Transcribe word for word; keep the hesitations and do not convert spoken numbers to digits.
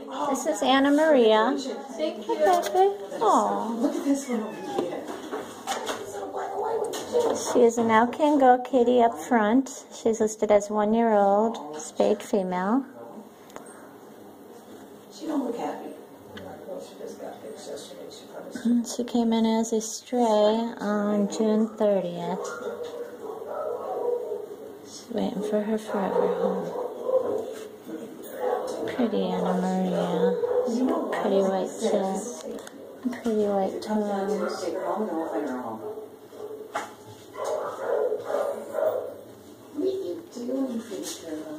This is Anna Maria. Thank you. Oh. Look at this one over here. She is an Alcango kitty up front. She's listed as one year old, spayed female. She don't look happy. She just got fixed yesterday. She probably She came in as a stray on June thirtieth. She's waiting for her forever home. Pretty Anna Maria. Pretty white chest. Pretty white toes. take her home and then we'll find her home. What are you doing, Peter?